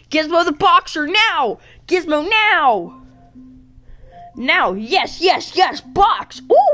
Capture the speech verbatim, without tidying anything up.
Gizmo the boxer, now! Gizmo, now! Now, yes, yes, yes, box! Ooh!